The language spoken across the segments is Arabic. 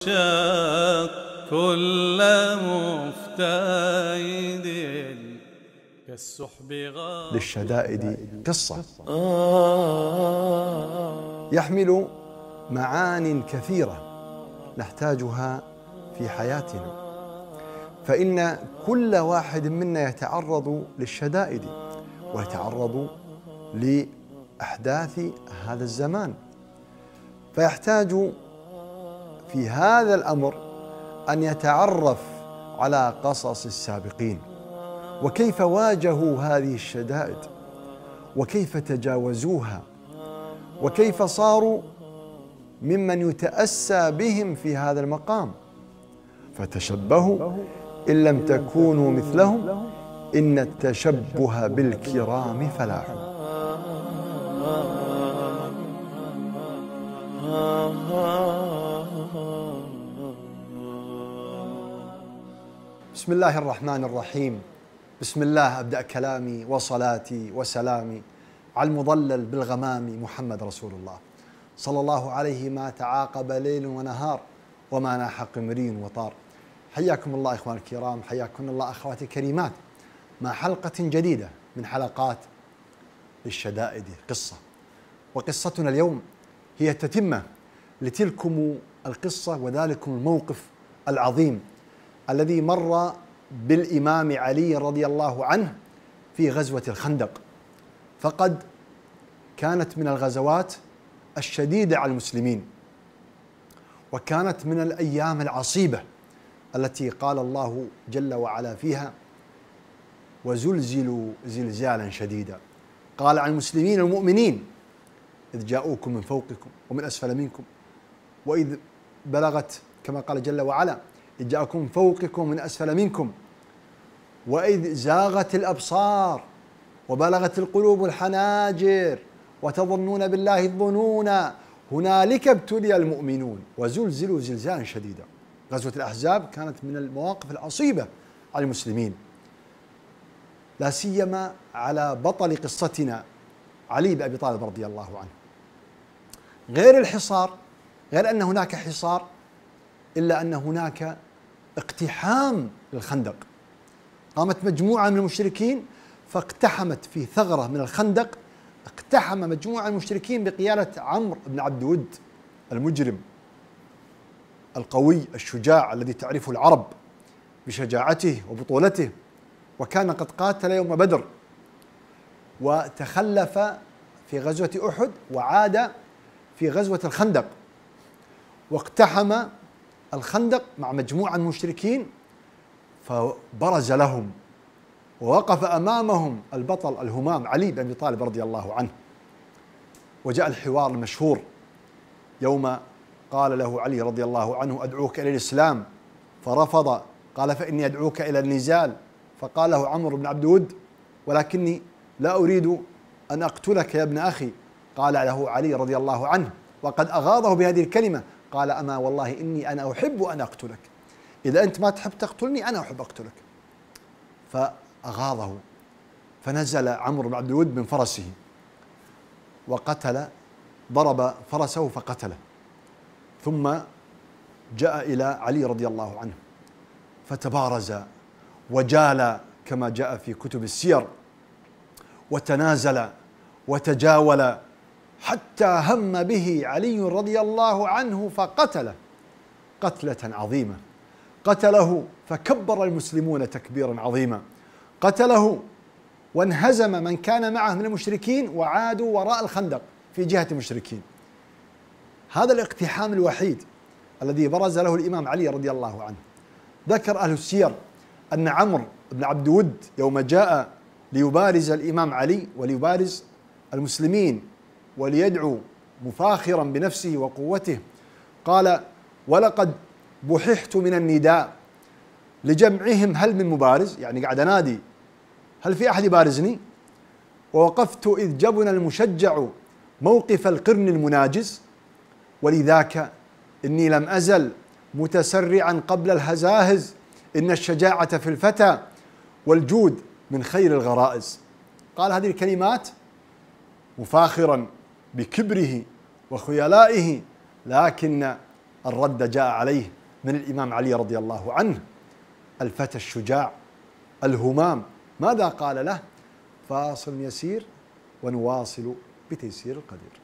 شاق كل مفتايد كالسحب للشدائد قصة يحمل معان كثيرة نحتاجها في حياتنا، فإن كل واحد منا يتعرض للشدائد ويتعرض لأحداث هذا الزمان، فيحتاج في هذا الأمر أن يتعرف على قصص السابقين وكيف واجهوا هذه الشدائد وكيف تجاوزوها وكيف صاروا ممن يتأسى بهم في هذا المقام. فتشبهوا إن لم تكونوا مثلهم إن التشبه بالكرام فلاح. بسم الله الرحمن الرحيم. بسم الله أبدأ كلامي وصلاتي وسلامي على المضلل بالغمام محمد رسول الله صلى الله عليه ما تعاقب ليل ونهار وما ناح قمرين وطار. حياكم الله إخواني الكرام، حياكم الله أخواتي الكريمات مع حلقة جديدة من حلقات الشدائد قصة. وقصتنا اليوم هي تتمة لتلكم القصة وذلكم الموقف العظيم الذي مر بالإمام علي رضي الله عنه في غزوة الخندق، فقد كانت من الغزوات الشديدة على المسلمين، وكانت من الأيام العصيبة التي قال الله جل وعلا فيها: وزلزلوا زلزالا شديدا. قال عن المسلمين المؤمنين: إذ جاءوكم من فوقكم ومن أسفل منكم، وإذ بلغت كما قال جل وعلا: إذ جاءكم من فوقكم ومن أسفل منكم، وإذ زاغت الأبصار وبلغت القلوب الحناجر وتظنون بالله الظنون هنالك ابتلي المؤمنون وزلزلوا زلزالا شديدا. غزوة الأحزاب كانت من المواقف العصيبة على المسلمين، لا سيما على بطل قصتنا علي بن أبي طالب رضي الله عنه. غير الحصار، غير أن هناك حصار، إلا أن هناك اقتحام للخندق. قامت مجموعة من المشركين فاقتحمت في ثغرة من الخندق، اقتحم مجموعة من المشركين بقيادة عمرو بن عبد ود المجرم القوي الشجاع الذي تعرفه العرب بشجاعته وبطولته، وكان قد قاتل يوم بدر وتخلف في غزوة أحد وعاد في غزوة الخندق، واقتحم الخندق مع مجموعة من المشركين، فبرز لهم ووقف أمامهم البطل الهمام علي بن أبي طالب رضي الله عنه. وجاء الحوار المشهور يوم قال له علي رضي الله عنه: أدعوك إلى الإسلام، فرفض. قال: فإني أدعوك إلى النزال. فقال له عمرو بن عبد ود: ولكني لا أريد أن أقتلك يا ابن أخي. قال له علي رضي الله عنه وقد أغاضه بهذه الكلمة: قال: أما والله إني أنا أحب أن أقتلك، إذا أنت ما تحب تقتلني أنا أحب أقتلك. فأغاضه، فنزل عمرو بن عبد الود من فرسه وقتل، ضرب فرسه فقتله، ثم جاء إلى علي رضي الله عنه فتبارز وجال كما جاء في كتب السير، وتنازل وتجاول حتى هم به علي رضي الله عنه فقتله قتلة عظيمة. قتله فكبر المسلمون تكبيرا عظيما، قتله وانهزم من كان معه من المشركين وعادوا وراء الخندق في جهة المشركين. هذا الاقتحام الوحيد الذي برز له الإمام علي رضي الله عنه. ذكر أهل السير أن عمرو بن عبد ود يوم جاء ليبارز الإمام علي وليبارز المسلمين وليدعو مفاخرا بنفسه وقوته، قال: ولقد بححت من النداء لجمعهم هل من مبارز، يعني قاعد أنادي هل في أحد يبارزني، ووقفت إذ جبن المشجع موقف القرن المناجز، ولذاك إني لم أزل متسرعا قبل الهزاهز، إن الشجاعة في الفتى والجود من خير الغرائز. قال هذه الكلمات مفاخرا بكبره وخيلائه، لكن الرد جاء عليه من الإمام علي رضي الله عنه، الفتى الشجاع الهمام. ماذا قال له؟ فاصل يسير ونواصل بتيسير القدير.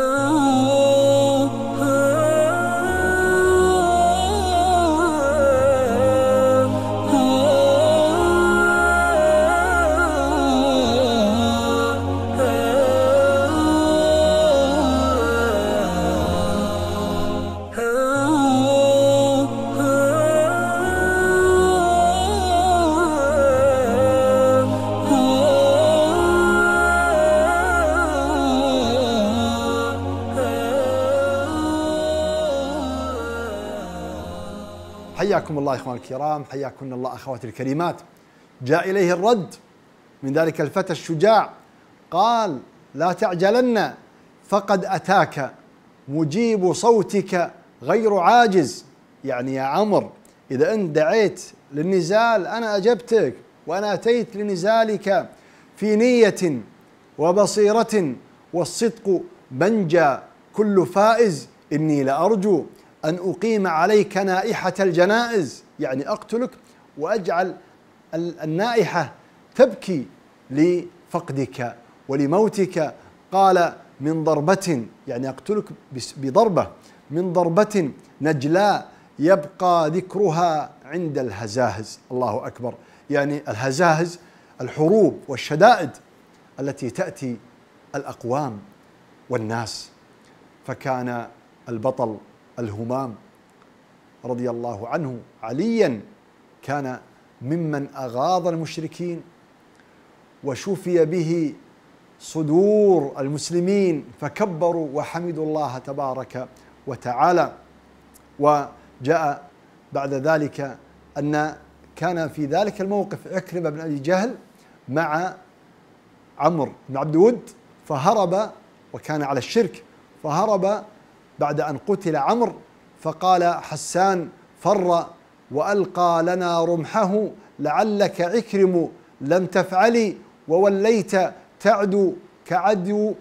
حياكم الله إخواني الكرام، حياكم الله أخواتي الكريمات. جاء إليه الرد من ذلك الفتى الشجاع، قال: لا تعجلن فقد أتاك مجيب صوتك غير عاجز. يعني يا عمر، إذا أنت دعيت للنزال أنا أجبتك، وأنا أتيت لنزالك في نية وبصيرة، والصدق منجى كل فائز. إني لأرجو أن أقيم عليك نائحة الجنائز، يعني أقتلك وأجعل النائحة تبكي لفقدك ولموتك. قال: من ضربة، يعني أقتلك بضربة، من ضربة نجلاء يبقى ذكرها عند الهزاهز. الله أكبر. يعني الهزاهز الحروب والشدائد التي تأتي الأقوام والناس. فكان البطل الهمام رضي الله عنه عليا كان ممن أغاظ المشركين وشفي به صدور المسلمين، فكبروا وحمدوا الله تبارك وتعالى. وجاء بعد ذلك أن كان في ذلك الموقف عكرمة بن أبي جهل مع عمرو بن عبد ود، فهرب، وكان على الشرك، فهرب بعد أن قتل عمرو. فقال حسان: فر وألقى لنا رمحه لعلك عكرم لم تفعلي، ووليت تعدو كعدو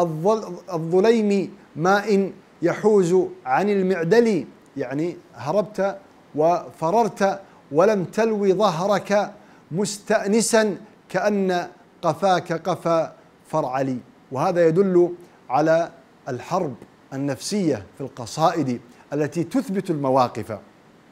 الظليم ماء يحوز عن المعدل. يعني هربت وفررت ولم تلوي ظهرك مستأنسا كأن قفاك قفا فرعلي. وهذا يدل على الحرب النفسية في القصائد التي تثبت المواقف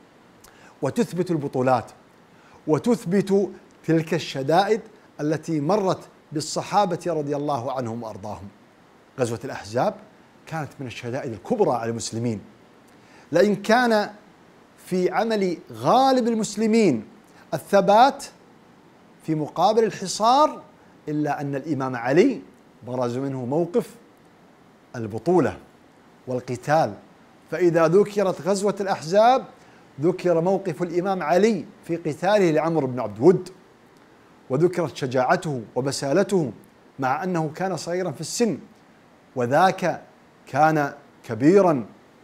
وتثبت البطولات وتثبت تلك الشدائد التي مرت بالصحابة رضي الله عنهم وأرضاهم. غزوة الأحزاب كانت من الشدائد الكبرى على المسلمين، لأن كان في عمل غالب المسلمين الثبات في مقابل الحصار، إلا أن الإمام علي برز منه موقف البطولة والقتال. فإذا ذكرت غزوة الأحزاب ذكر موقف الإمام علي في قتاله لعمرو بن عبد ود، وذكرت شجاعته وبسالته مع أنه كان صغيرا في السن، وذاك كان كبيرا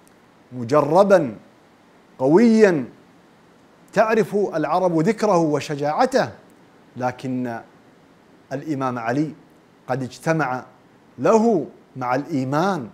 مجربا قويا تعرف العرب ذكره وشجاعته. لكن الإمام علي قد اجتمع له مع الإيمان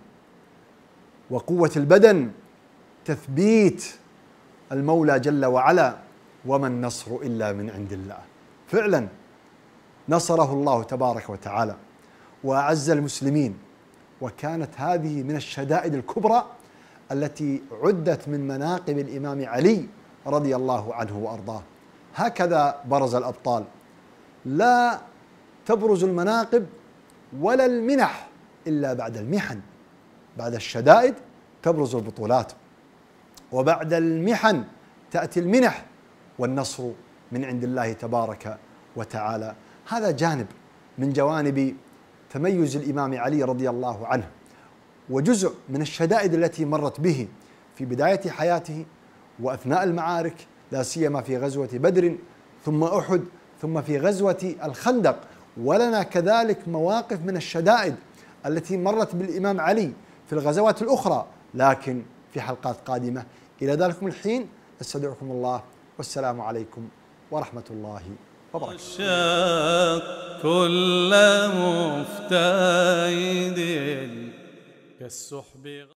وقوة البدن تثبيت المولى جل وعلا: وما النصر إلا من عند الله. فعلا نصره الله تبارك وتعالى وأعز المسلمين، وكانت هذه من الشدائد الكبرى التي عدت من مناقب الإمام علي رضي الله عنه وأرضاه. هكذا برز الأبطال، لا تبرز المناقب ولا المنح إلا بعد المحن. بعد الشدائد تبرز البطولات، وبعد المحن تأتي المنح، والنصر من عند الله تبارك وتعالى. هذا جانب من جوانب تميز الإمام علي رضي الله عنه، وجزء من الشدائد التي مرت به في بداية حياته وأثناء المعارك، لا سيما في غزوة بدر ثم أحد ثم في غزوة الخندق. ولنا كذلك مواقف من الشدائد التي مرت بالإمام علي في الغزوات الأخرى، لكن في حلقات قادمة. إلى ذلكم الحين استودعكم الله، والسلام عليكم ورحمة الله وبركاته. كل مفتيد كالسحب